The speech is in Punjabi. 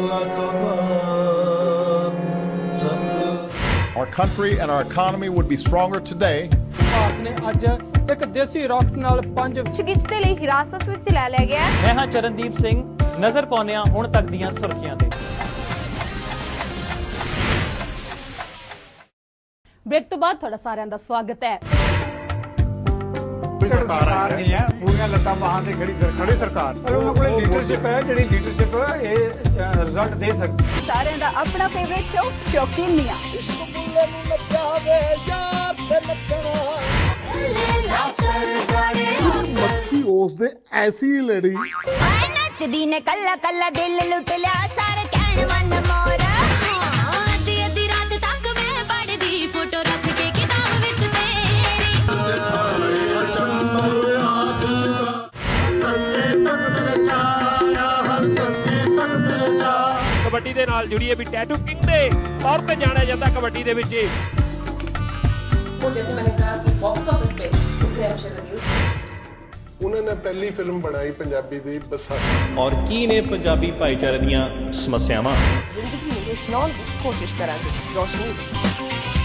Our country and our economy would be stronger today. Bharat ਨੇ ਅੱਜ ਇੱਕ ਦੇਸੀ ਰਾਕਟ ਨਾਲ 5 ਚਿਕਿਤਸੇ ਲਈ ਹਿਰਾਸਤ ਵਿੱਚ ਲੈ ਲਿਆ ਗਿਆ। ਮੈਂ ਹਾਂ ਚਰਨਦੀਪ ਸਿੰਘ, ਨਜ਼ਰ ਪਾਉਂਦੇ ਹਾਂ ਹੁਣ ਤੱਕ ਦੀਆਂ ਸੁਰਖੀਆਂ ਤੇ। ਬ੍ਰੇਕ ਤੋਂ ਬਾਅਦ ਤੁਹਾਡਾ ਸਾਰਿਆਂ ਦਾ ਸਵਾਗਤ ਹੈ। ਸਰਕਾਰ ਨਹੀਂ ਹੈ, ਪੂਰੀਆਂ ਲੱਤਾਂ ਬਾਹਾਂ ਤੇ ਖੜੀ ਸਰਕਾਰ। ਪਰ ਉਹਨਾਂ ਕੋਲ ਲੀਡਰਸ਼ਿਪ ਹੈ, ਜਿਹੜੀ ਲੀਡਰਸ਼ਿਪ ਇਹ ਰਿਜ਼ਲਟ ਦੇ ਸਕਦੀ। ਸਾਰਿਆਂ ਦਾ ਆਪਣਾ ਫੇਵਰੇਟ ਸ਼ੋ ਸ਼ੌਕੀਨੀਆਂ। ਮੱਖੀ ਉਸ ਦੇ ਐਸੀ ਲੜੀ ਨੱਚਦੀ ਨੇ ਕੱਲਾ ਕੱਲਾ ਦਿਲ ਲੁੱਟ ਲਿਆ ਸਾਰੇ ਕਹਿਣ ਵੰਡ ਮੋਰਾ ਅੱਧੀ ਅੱਧੀ ਰਾਤ ਤੱਕ ਮੈਂ ਪੜਦੀ ਫੋਟੋ ਰੱਖ ਕੇ ਕਿਤਾਬ ਵਿੱਚ ਤੇਰੀ कबड्डी दे नाल जुड़ी है भी टैटू किंग दे तौर पे जाना जाता कबड्डी दे विच। वो जैसे मैंने कहा कि बॉक्स ऑफिस पे इतने अच्छे रिव्यूज। उन्होंने पहली फिल्म बनाई पंजाबी दी बसाखी और की ने पंजाबी भाईचारे दीयां समस्यावां जिंदगी में रोशनाल की कोशिश करांगे रोशनी